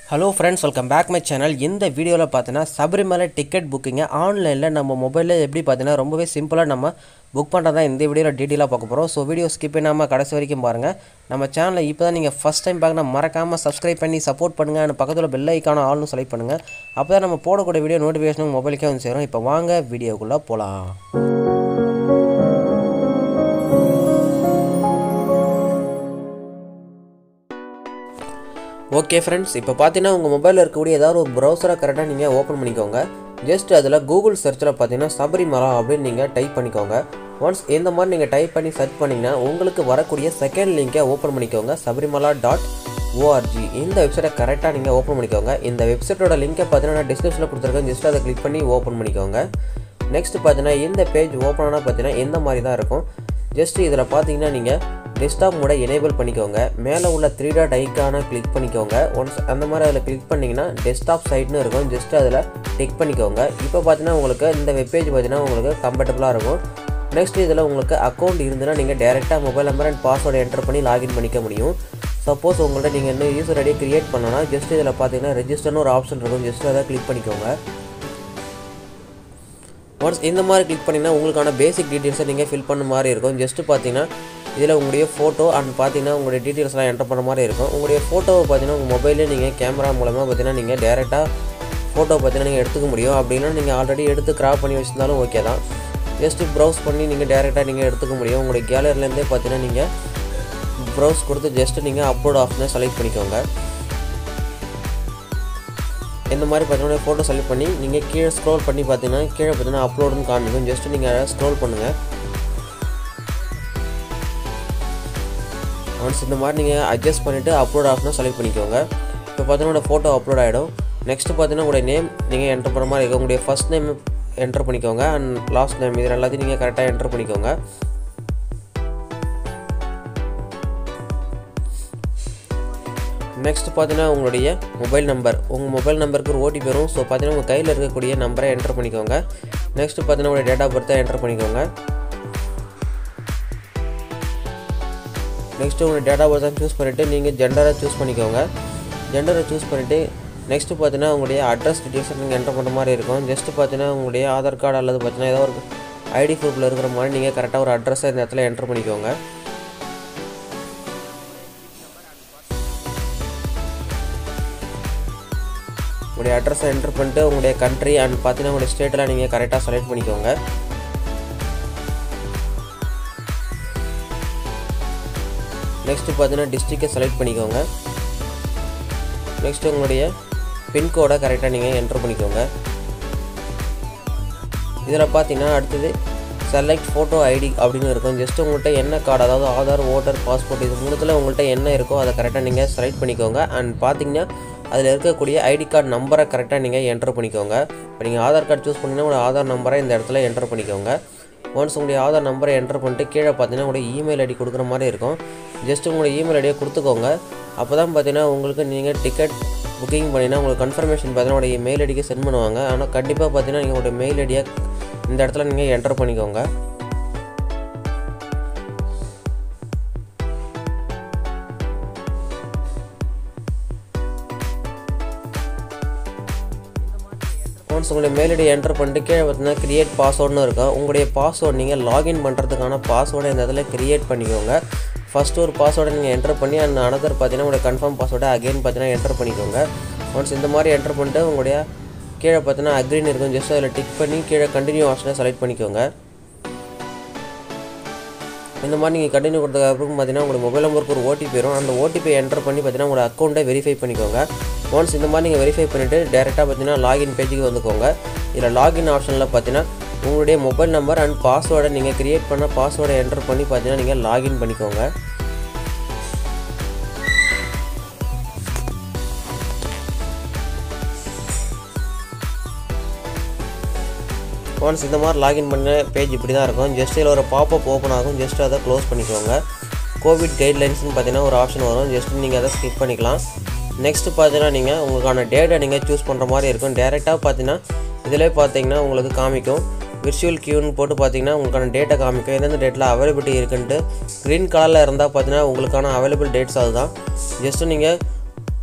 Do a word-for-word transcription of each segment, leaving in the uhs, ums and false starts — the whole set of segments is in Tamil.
Hello friends, welcome back my channel. இந்த வீடியோல பார்த்தீனா Sabarimalai ticket booking ஆன்லைன்ல நம்ம மொபைல்ல எப்படி பார்த்தீனா ரொம்பவே சிம்பிளா நம்ம புக் பண்றதா இந்த வீடியோல டீடைலா பார்க்க போறோம். சோ வீடியோ ஸ்கிப் பண்ணாம கடைசி வரைக்கும் பாருங்க. நம்ம சேனலை இப்போதான் நீங்க first time பார்க்கனா மறக்காம subscribe பண்ணி support பண்ணுங்க. and பக்கத்துல bell icon ஆல்னு செலக்ட் பண்ணுங்க. அப்பதான் நம்ம போடக்கூடிய வீடியோ நோட்டிஃபிகேஷன் மொபைலுக்கே வந்து சேரும். இப்போ வாங்க வீடியோக்குள்ள போலாம். ஓகே फ्रेंड्स, இப்போ பாத்தீனா உங்க மொபைல்ல இருக்கக்கூடிய ஏதாவது ஒரு browser கரெக்ட்டா நீங்க ஓபன் பண்ணிக்கோங்க. ஜஸ்ட் அதுல Google searchல பாத்தீனா Sabarimala அப்படி நீங்க டைப் பண்ணிக்கோங்க. once இந்த மாதிரி நீங்க டைப் பண்ணி சர்ச் பண்ணீங்கனா உங்களுக்கு வரக்கூடிய செகண்ட் லிங்கை ஓபன் பண்ணிக்கோங்க. sabarimala dot org இந்த வெப்சைட்டை கரெக்ட்டா நீங்க ஓபன் பண்ணிக்கோங்க. இந்த வெப்சைட்டோட லிங்கை பாத்தீனா நான் டிஸ்கிரிப்ஷன்ல கொடுத்திருக்கேன். ஜஸ்ட் அதை கிளிக் பண்ணி ஓபன் பண்ணிக்கோங்க. நெக்ஸ்ட் பாத்தீனா இந்த பேஜ் ஓபன் ஆனா பாத்தீனா இந்த மாதிரி தான் இருக்கும். ஜஸ்ட் இதல பாத்தீங்கன்னா நீங்க desktop mode enable பண்ணிக்கோங்க. மேலே உள்ள three dot icon கிளிக் பண்ணிக்கோங்க. once அந்த மாதிரி அதல கிளிக் பண்ணீங்கனா desktop site னு இருக்கும். ஜஸ்ட் அதல டிக் பண்ணிக்கோங்க. இப்போ பாத்தீனா உங்களுக்கு இந்த வெப் பேஜ் பாத்தீனா உங்களுக்கு கம்ஃபர்ட்டபிளா இருக்கும். நெக்ஸ்ட் இதல உங்களுக்கு அக்கவுண்ட் இருந்தனா நீங்க டைரக்ட்டா mobile number and password enter பண்ணி லாகின் பண்ணிக்க முடியும். சப்போஸ் உங்கள்ட்ட நீங்க இன்னும் யூசர் ஐடி கிரியேட் பண்ணனும்னா ஜஸ்ட் இதல பாத்தீங்கன்னா ரெஜிஸ்டர்னு ஒரு ஆப்ஷன் இருக்கும். ஜஸ்ட் அத கிளிக் பண்ணிக்கோங்க. once இந்த மாதிரி கிளிக் பண்ணீங்கனா உங்களுக்கான பேசிக் டீடைல்ஸ் நீங்க fill பண்ண மாதிரி இருக்கும். ஜஸ்ட் பாத்தீங்கன்னா இதல உங்களுடைய போட்டோ and பாத்தீங்கன்னா உங்களுடைய டீடைல்ஸ் எல்லாம் என்டர் பண்ண மாதிரி இருக்கும். உங்களுடைய போட்டோவை பாத்தீங்கன்னா உங்க மொபைல்ல நீங்க கேமரா மூலமா பாத்தீங்கன்னா நீங்க டைரக்ட்டா போட்டோ பாத்தீங்கன்னா நீங்க எடுத்துக்க முடியும். அப்படினா நீங்க ஆல்ரெடி எடுத்து கிராப் பண்ணி வச்சிருந்தாலும் ஓகே தான். ஜஸ்ட் browse பண்ணி நீங்க டைரக்ட்டா நீங்க எடுத்துக்க முடியும். உங்களுடைய கேலரில இருந்தே பாத்தீங்கன்னா நீங்க browse கொடுத்து ஜஸ்ட் நீங்க அப்லோட் ஆப்ஷனை செலக்ட் பண்ணிக்கோங்க. இந்த மாதிரி பாத்தீங்கன்னா போட்டோ செலக்ட் பண்ணி நீங்க கீழ ஸ்க்ரோல் பண்ணி பாத்தீங்கன்னா கீழ பாத்தீங்கன்னா அப்லோட்னு காமிக்கும். ஜஸ்ட் நீங்க ஸ்க்ரோல் பண்ணுங்க. once இந்த மாதிரி நீங்க அட்ஜஸ்ட் பண்ணிட்டு அப்லோட் ஆப்ஷனை செலக்ட் பண்ணிக்கோங்க. இப்போ பாத்தீங்கன்னா போட்டோ அப்லோட் ஆயிடும். நெக்ஸ்ட் பாத்தீங்கன்னா உங்க நேம் நீங்க என்டர் பண்ற மாதிரி இருக்கும். உங்க ஃபர்ஸ்ட் நேம் என்டர் பண்ணிக்கோங்க and லாஸ்ட் நேம் இது எல்லாத்தையும் நீங்க கரெக்ட்டா என்டர் பண்ணிக்கோங்க. நெக்ஸ்ட் பாத்தீங்கன்னா உங்களுடைய மொபைல் நம்பர் உங்க மொபைல் நம்பருக்கு ஒரு ஓடிபி வரும். சோ பாத்தீங்கன்னா உங்க கையில இருக்கக்கூடிய நம்பரை என்டர் பண்ணிக்கோங்க. நெக்ஸ்ட் பாத்தீங்கன்னா உங்க டேட் ஆஃப் பர்த் என்டர் பண்ணிக்கோங்க. நெக்ஸ்ட் உங்க டேட் ஆஃப் பர்த் சூஸ் பண்ணிட்டு நீங்க ஜெண்டரை சூஸ் பண்ணிக்கோங்க. ஜெண்டரை சூஸ் பண்ணிட்டு நெக்ஸ்ட் பாத்தீங்கன்னா உங்களுடைய அட்ரஸ் டீடைல்ஸ் நீங்க என்டர் பண்ற மாதிரி இருக்கும். ஜஸ்ட் பாத்தீங்கன்னா உங்களுடைய ஆதார் கார்டு அல்லது பாத்தீங்கன்னா ஏதோ ஒரு ஐடி ப்ரூஃப்ல இருக்கிற மாதிரி நீங்க கரெக்ட்டா ஒரு அட்ரஸ் இந்த இடத்துல என்டர் பண்ணிக்கோங்க. உங்களுடைய அட்ரஸ் என்டர் பண்ணிட்டு உங்களுடைய कंट्री and பாத்தீங்கன்னா உங்களுடைய ஸ்டேட்ல நீங்க கரெக்ட்டா செலக்ட் பண்ணிக்கோங்க. நெக்ஸ்ட் பாத்தீங்கன்னா டிஸ்ட்ரிக்ட் செலக்ட் பண்ணிக்கோங்க. நெக்ஸ்ட் உங்களுடைய பின் கோடை கரெக்ட்டா நீங்க என்டர் பண்ணிக்கோங்க. இதல பாத்தீங்கன்னா அடுத்து செலக்ட் போட்டோ ஐடி அப்படினு இருக்கும். ஜஸ்ட் உங்கள்ட்ட என்ன கார்டு அதாவது ஆதார் வோட்டர் பாஸ்போர்ட் இது மூணுத்துல உங்கள்ட்ட என்ன இருக்கோ அத கரெக்ட்டா நீங்க செலக்ட் பண்ணிக்கோங்க. and பாத்தீங்கன்னா அதுல இருக்கக்கூடிய ஐடி கார்டு நம்பரை கரெக்ட்டா நீங்க என்டர் பண்ணிக்கோங்க. இப்போ நீங்க ஆதார் கார்டு சூஸ் பண்ணீங்கன்னா உங்க ஆதார் நம்பரை இந்த இடத்துல என்டர் பண்ணிக்கோங்க. once உங்களுடைய ஆதார் நம்பரை என்டர் பண்ணிட்டு கீழ பாத்தீங்கன்னா உங்களுடைய இமெயில் ஐடி கொடுக்குற மாதிரி இருக்கும். ஜஸ்ட் உங்களுடைய இமெயில் ஐடியை கொடுத்துக்கோங்க. அப்பதான் பாத்தீங்கன்னா உங்களுக்கு நீங்க டிக்கெட் புக்கிங் பண்ணினா உங்களுக்கு கன்ஃபர்மேஷன் பாத்தீங்கன்னா உங்களுடைய மெயில் ஐடிக்கு சென்ட் பண்ணுவாங்க. ஆனா கண்டிப்பா பாத்தீங்கன்னா நீங்க உங்களுடைய மெயில் ஐடியை இந்த இடத்துல நீங்க என்டர் பண்ணிக்கோங்க. once உங்களுடைய மெயில் ஐடி என்டர் பண்ணிட்டு கீழ பார்த்தீங்கன்னா கிரியேட் பாஸ்வேர்ட்னு இருக்கும். உங்களுடைய பாஸ்வேர்ட் நீங்க லாகின் பண்றதுக்கான பாஸ்வேர்டை இந்த இடத்துல கிரியேட் பண்ணிக்கோங்க. ஃபர்ஸ்ட் ஒரு பாஸ்வேர்டை நீங்க என்டர் பண்ணி and another பாத்தீங்கன்னா உங்களுடைய கன்ஃபார்ம் பாஸ்வேர்டை அகைன் பாத்தீங்கன்னா என்டர் பண்ணிக்கோங்க. once இந்த மாதிரி என்டர் பண்ணிட்டு உங்களுடைய கீழ பார்த்தீங்கன்னா அக்ரின்னு இருக்கும். ஜஸ்ட் அதல டிக் பண்ணி கீழ கண்டினியூ ஆப்ஷனை செலக்ட் பண்ணிக்கோங்க. இந்த மாதிரி நீங்க கண்டினியூ கொடுத்ததுக்கு அப்புறம் பாத்தீங்கன்னா உங்க மொபைல் நம்பருக்கு ஒரு ஓடிபி வரும். அந்த ஓடிபி என்டர் பண்ணி பாத்தீங்கன்னா உங்க அக்கவுண்டை வெரிஃபை பண்ணிக்கோங்க. once இந்த மாதிரி நீங்க வெரிஃபை பண்ணிட்டு டைரக்ட்டா பாத்தீங்கன்னா லாகின் பேஜுக்கு வந்துக்கோங்க. இதல லாகின் ஆப்ஷன்ல பாத்தீங்கன்னா உங்களுடைய மொபைல் நம்பர் and பாஸ்வேர்டை நீங்க கிரியேட் பண்ண பாஸ்வேர்டை என்டர் பண்ணி பாத்தீங்கன்னா நீங்க லாகின் பண்ணிக்கோங்க. once இந்த மாதிரி லாகின் பண்ண பேஜ் இப்படி தான் இருக்கும். ஜஸ்ட் இதல ஒரு பாப் அப் ஓபன் ஆகும். ஜஸ்ட் அத க்ளோஸ் பண்ணிக்கோங்க. கோவிட் கைட்லைன்ஸ்னு பாத்தீங்கன்னா ஒரு ஆப்ஷன் வரும். ஜஸ்ட் நீங்க அத ஸ்கிப் பண்ணிக்கலாம். நெக்ஸ்ட் பாத்தீங்கன்னா நீங்க உங்களுக்கான டேட்டா நீங்க சூஸ் பண்ற மாதிரி இருக்கும். டைரக்ட்டா பாத்தீங்கன்னா இதிலே பாத்தீங்கன்னா உங்களுக்கு காமிக்கும். விர்ச்சுவல் கியூன்னு போட்டு பாத்தீங்கன்னா உங்களுக்கான டேட்டா காமிக்கும். எந்தெந்த டேட்ல அவைலபிலிட்டி இருக்குன்னு green கலர்ல இருந்தா பாத்தீங்கன்னா உங்களுக்கான அவைலபிள் டேட்ஸ் அதுதான். ஜஸ்ட் நீங்க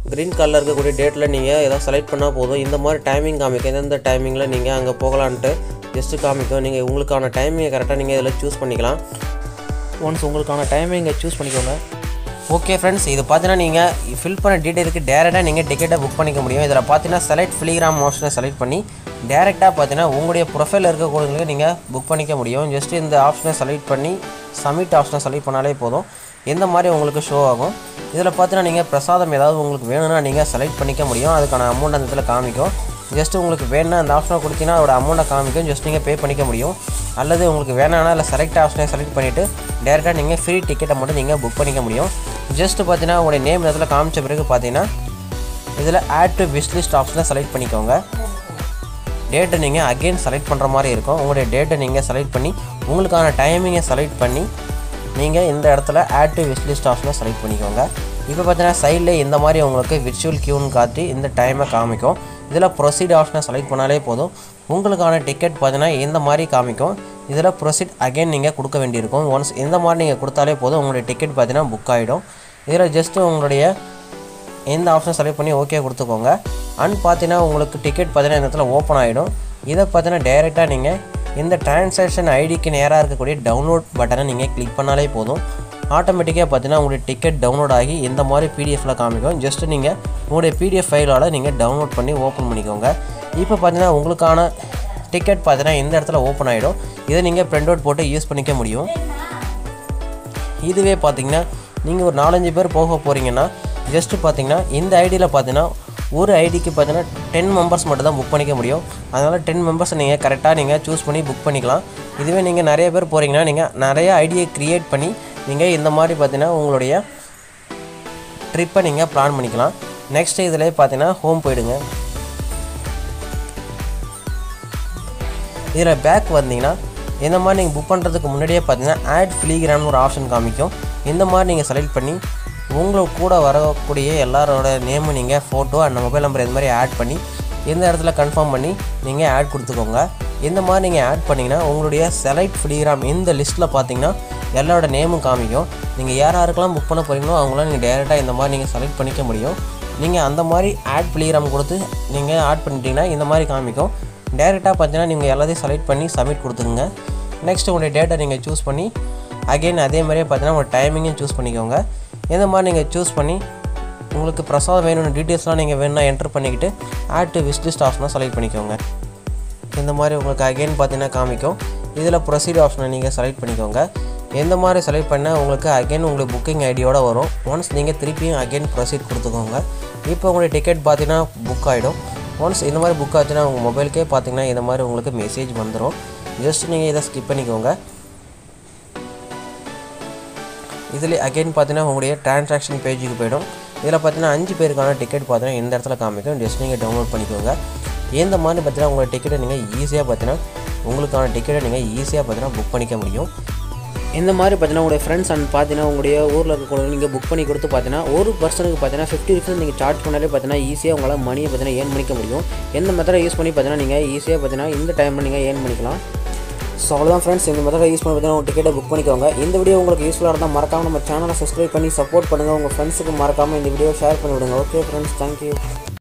க்ரீன் கலரில் இருக்கக்கூடிய டேட்டில் நீங்கள் எதாவது செலக்ட் பண்ணால் போதும். இந்த மாதிரி டைமிங் காமிக்கும், எந்தெந்த டைமிங்கில் நீங்கள் அங்கே போகலான்ட்டு ஜஸ்ட்டு காமிக்கும். நீங்கள் உங்களுக்கான டைமிங்கை கரெக்டாக நீங்கள் இதில் சூஸ் பண்ணிக்கலாம். ஒன்ஸ் உங்களுக்கான டைமிங்கை சூஸ் பண்ணிக்கோங்க. ஓகே ஃப்ரெண்ட்ஸ், இது பார்த்தீங்கன்னா நீங்கள் ஃபில் பண்ண டீட்டெயிலுக்கு டேரெக்டாக நீங்கள் டிக்கெட்டை புக் பண்ணிக்க முடியும். இதில் பார்த்தீங்கன்னா செலக்ட் ஃபிலிகிராம் ஆப்ஷனை செலக்ட் பண்ணி டேரெக்டாக பார்த்தீங்கன்னா உங்களுடைய ப்ரொஃபைலில் இருக்கக்கூடியவங்களுக்கு நீங்கள் புக் பண்ணிக்க முடியும். ஜஸ்ட்டு இந்த ஆப்ஷனை செலக்ட் பண்ணி சப்மிட் ஆப்ஷனை செலக்ட் பண்ணாலே போதும். இந்த மாதிரி உங்களுக்கு ஷோ ஆகும். இதில் பார்த்தீங்கன்னா நீங்கள் பிரசாதம் ஏதாவது உங்களுக்கு வேணும்னா நீங்கள் செலக்ட் பண்ணிக்க முடியும். அதுக்கான அமௌண்ட் அந்த இதில் காமிக்கும். ஜஸ்ட்டு உங்களுக்கு வேணும்னா அந்த ஆப்ஷனை கொடுத்தீங்கன்னா அதோட அமௌண்ட்டை காமிக்கும். ஜஸ்ட் நீங்கள் பே பண்ணிக்க முடியும். அல்லது உங்களுக்கு வேணாம்னா இல்லை செலக்ட் ஆப்ஷனை செலக்ட் பண்ணிவிட்டு டேரெக்டாக நீங்கள் ஃப்ரீ டிக்கெட்டை மட்டும் நீங்கள் புக் பண்ணிக்க முடியும். ஜஸ்ட்டு பார்த்தீங்கன்னா உங்களுடைய நேம் இடத்துல காமிச்ச பிறகு பார்த்தீங்கன்னா இதில் ஆட் டு விஷ் லிஸ்ட் ஆப்ஷனை செலக்ட் பண்ணிக்கோங்க. டேட்டை நீங்கள் அகெயின் செலக்ட் பண்ணுற மாதிரி இருக்கும். உங்களுடைய டேட்டை நீங்கள் செலக்ட் பண்ணி உங்களுக்கான டைமிங்கை செலக்ட் பண்ணி நீங்கள் இந்த இடத்துல ஆட் டு விஷ் லிஸ்ட் ஆப்ஷனை செலக்ட் பண்ணிக்கோங்க. இப்போ பார்த்தீங்கன்னா சைடில் இந்த மாதிரி உங்களுக்கு விர்ச்சுவல் கியூன்னு காட்டி இந்த டைமை காமிக்கும். இதில் ப்ரொசீட் ஆப்ஷனை செலக்ட் பண்ணாலே போதும். உங்களுக்கான டிக்கெட் பார்த்தீங்கன்னா இந்த மாதிரி காமிக்கும். இதில் ப்ரொசீட் அகெயின் நீங்கள் கொடுக்க வேண்டியிருக்கும். ஒன்ஸ் இந்த மாதிரி நீங்கள் கொடுத்தாலே போதும், உங்களுடைய டிக்கெட் பார்த்தீங்கன்னா புக் ஆகிடும். இதில் ஜஸ்ட்டு உங்களுடைய எந்த ஆப்ஷனை செலக்ட் பண்ணி ஓகே கொடுத்துக்கோங்க. அண்ட் பார்த்தீங்கன்னா உங்களுக்கு டிக்கெட் பார்த்தீங்கன்னா இந்த இடத்துல ஓப்பன் ஆகிடும். இதை பார்த்தீங்கன்னா டைரெக்டாக நீங்கள் இந்த டிரான்சாக்ஷன் ஐடிக்கு நேராக இருக்கக்கூடிய டவுன்லோட் பட்டனை நீங்கள் கிளிக் பண்ணாலே போதும். ஆட்டோமேட்டிக்காக பார்த்தீங்கன்னா உங்களுடைய டிக்கெட் டவுன்லோட் ஆகி இந்த மாதிரி பிடிஎஃப்பில் காமிக்கும். ஜஸ்ட்டு நீங்கள் உங்களுடைய பிடிஎஃப் ஃபைலால் நீங்கள் டவுன்லோட் பண்ணி ஓப்பன் பண்ணிக்கோங்க. இப்போ பார்த்தீங்கன்னா உங்களுக்கான டிக்கெட் பார்த்தீங்கன்னா இந்த இடத்துல ஓப்பன் ஆகிடும். இதை நீங்கள் பிரிண்ட் அவுட் போட்டு யூஸ் பண்ணிக்க முடியும். இதுவே பார்த்தீங்கன்னா நீங்கள் ஒரு நாலஞ்சு பேர் போக போகிறீங்கன்னா ஜஸ்ட்டு பார்த்தீங்கன்னா இந்த ஐடியில் பார்த்தீங்கன்னா ஒரு ஐடிக்கு பார்த்தீங்கன்னா டென் மெம்பர்ஸ் மட்டும் தான் புக் பண்ணிக்க முடியும். அதனால் டென் மெம்பர்ஸ் நீங்கள் கரெக்டாக நீங்கள் சூஸ் பண்ணி புக் பண்ணிக்கலாம். இதுவே நீங்கள் நிறைய பேர் போகிறீங்கன்னா நீங்கள் நிறைய ஐடியை க்ரியேட் பண்ணி நீங்கள் இந்த மாதிரி பார்த்தீங்கன்னா உங்களுடைய ட்ரிப்பை நீங்கள் பிளான் பண்ணிக்கலாம். நெக்ஸ்ட் இதில் பார்த்தீங்கன்னா ஹோம் போயிடுங்க. இதில் பேக் வந்தீங்கன்னா இந்த மாதிரி நீங்கள் புக் பண்ணுறதுக்கு முன்னாடியே பார்த்தீங்கன்னா ஆட் ஃபிலிகிராம்னு ஒரு ஆப்ஷன் காமிக்கும். இந்த மாதிரி நீங்கள் செலக்ட் பண்ணி உங்களுக்கு கூட வரக்கூடிய எல்லாரோட நேமு நீங்கள் ஃபோட்டோ அண்ட் மொபைல் நம்பர் இந்த மாதிரி ஆட் பண்ணி இந்த இடத்துல கன்ஃபார்ம் பண்ணி நீங்கள் ஆட் கொடுத்துக்கோங்க. இந்த மாதிரி நீங்கள் ஆட் பண்ணிங்கன்னா உங்களுடைய செலக்ட் ஃபிலிகிராம் இந்த லிஸ்ட்டில் பார்த்தீங்கன்னா எல்லாரோட நேமும் காமிக்கும். நீங்கள் யார் யாருக்கெல்லாம் புக் பண்ண போகிறீங்களோ அவங்களாம் நீங்கள் டேரெக்டாக இந்த மாதிரி நீங்கள் செலக்ட் பண்ணிக்க முடியும். நீங்கள் அந்த மாதிரி ஆட் ஃபிலிகிராம் கொடுத்து நீங்கள் ஆட் பண்ணிட்டீங்கன்னா இந்த மாதிரி காமிக்கும். டேரெக்டாக பார்த்தீங்கன்னா நீங்கள் எல்லாத்தையும் செலக்ட் பண்ணி சப்மிட் கொடுத்துங்க. நெக்ஸ்ட்டு உங்களுடைய டேட்டா நீங்கள் சூஸ் பண்ணி அகெயின் அதே மாதிரியே பார்த்தீங்கன்னா உங்கள் டைமிங்கும் சூஸ் பண்ணிக்கோங்க. இந்த மாதிரி நீங்கள் சூஸ் பண்ணி உங்களுக்கு பிரசாதம் வேணும்னு டீட்டெயில்ஸ்லாம் நீங்கள் வேணும்னா என்ட்ரு பண்ணிக்கிட்டு ஆட் டு விஷ் லிஸ்ட் ஆப்ஷனை செலக்ட் பண்ணிக்கோங்க. இந்த மாதிரி உங்களுக்கு அகெயின் பார்த்தீங்கன்னா காமிக்கும். இதில் ப்ரொசீட் ஆப்ஷனை நீங்கள் செலக்ட் பண்ணிக்கோங்க. எந்த மாதிரி செலக்ட் பண்ணால் உங்களுக்கு அகெயின் உங்களுக்கு புக்கிங் ஐடியோடு வரும். ஒன்ஸ் நீங்கள் திருப்பியும் அகெயின் ப்ரொசீட் கொடுத்துக்கோங்க. இப்போ உங்களுடைய டிக்கெட் பார்த்தீங்கன்னா புக் ஆகிடும். ஒன்ஸ் இந்த மாதிரி புக் ஆச்சுன்னா உங்கள் மொபைலுக்கே பார்த்தீங்கன்னா இந்த மாதிரி உங்களுக்கு மெசேஜ் வந்துடும். ஜஸ்ட் நீங்கள் இதை ஸ்கிப் பண்ணிக்கோங்க. இதில் அகெயின் பார்த்தீங்கன்னா உங்களுடைய டிரான்சாக்ஷன் பேஜுக்கு போய்டும். இதில் பார்த்தீங்கன்னா அஞ்சு பேருக்கான டிக்கெட் பார்த்தீங்கன்னா இந்த இடத்துல காமிக்கும். ஜஸ்ட் நீங்கள் டவுன்லோட் பண்ணிக்கோங்க. இந்த மாதிரி பார்த்தீங்கன்னா உங்களோட டிக்கெட்டை நீங்கள் ஈஸியாக பார்த்தீங்கன்னா உங்களுக்கான டிக்கெட்டை நீங்கள் ஈஸியாக பார்த்தீங்கன்னா புக் பண்ணிக்க முடியும். இந்த மாதிரி பார்த்தீங்கன்னா உங்களுடைய ஃப்ரெண்ட்ஸ் அண்ட் பார்த்தீங்கன்னா உங்களுடைய ஊரில் இருக்கக்கூடிய நீங்கள் புக் பண்ணி கொடுத்து பார்த்தீங்கன்னா ஒரு பர்சனுக்கு பார்த்தீங்கன்னா ஃபிஃப்டி ருபீஸ் நீங்கள் சார்ஜ் பண்ணாலே பார்த்தீங்கன்னா ஈஸியாக உங்களால் மணியை பார்த்தீங்கன்னா ஏர்ன் பண்ணிக்க முடியும். எந்த மெத்தடை யூஸ் பண்ணி பார்த்தீங்கன்னா நீங்கள் ஈஸியாக பார்த்தீங்கன்னா இந்த டைமில் நீங்கள் ஏர்ன் பண்ணிக்கலாம். ஸோ அவ்வளோதான் ஃப்ரெண்ட்ஸ், இந்த மெத்தடை யூஸ் பண்ணி பார்த்தீங்கன்னா உங்கள் டிக்கெட்டை புக் பண்ணிக்கோங்க. இந்த வீடியோ உங்களுக்கு யூஸ்ஃபுல்லாக இருந்தால் மறக்காமல் நம்ம சேனலை சப்ஸ்கிரைப் பண்ணி சப்போர்ட் பண்ணுங்கள். உங்கள் ஃப்ரெண்ட்ஸுக்கு மறக்காமல் இந்த வீடியோ ஷேர் பண்ணிவிடுங்க. Okay friends, thank you.